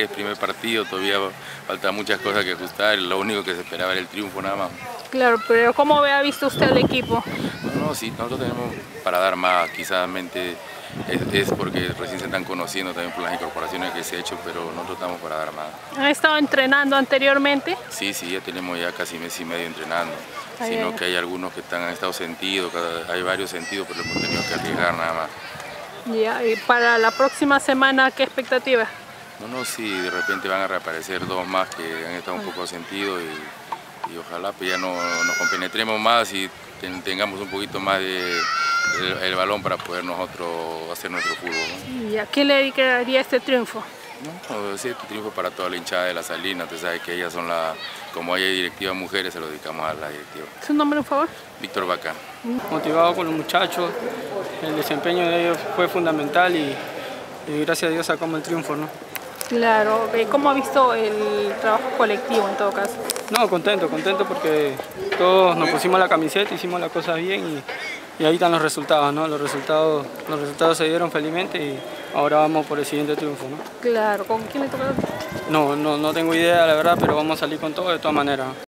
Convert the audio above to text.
que es primer partido, todavía faltan muchas cosas que ajustar, lo único que se esperaba era el triunfo nada más. Claro, pero ¿cómo ha visto usted el equipo? No, sí, nosotros tenemos para dar más, quizás es porque recién se están conociendo también por las incorporaciones que se ha hecho, pero nosotros estamos para dar más. ¿Han estado entrenando anteriormente? Sí, ya tenemos ya casi mes y medio entrenando, sino que hay algunos que han estado sentidos, hay varios sentidos, pero hemos tenido que arriesgar nada más. Ya, y para la próxima semana, ¿qué expectativa? No, sí, de repente van a reaparecer dos más que han estado un poco sentidos y ojalá pues ya nos compenetremos más y tengamos un poquito más el balón para poder nosotros hacer nuestro fútbol, ¿no? ¿Y a quién le dedicaría este triunfo? No, sí, este triunfo para toda la hinchada de La Salina, usted sabe que ellas son como hay directiva mujeres, se lo dedicamos a la directiva. ¿Su nombre, por favor? Víctor Bacán. Motivado con los muchachos, el desempeño de ellos fue fundamental y gracias a Dios sacamos el triunfo, ¿no? Claro, ¿cómo ha visto el trabajo colectivo en todo caso? No, contento porque todos nos pusimos la camiseta, hicimos las cosas bien y ahí están los resultados, ¿no? Los resultados se dieron felizmente y ahora vamos por el siguiente triunfo, ¿no? Claro, ¿con quién le toca? No tengo idea, la verdad, pero vamos a salir con todo de todas maneras.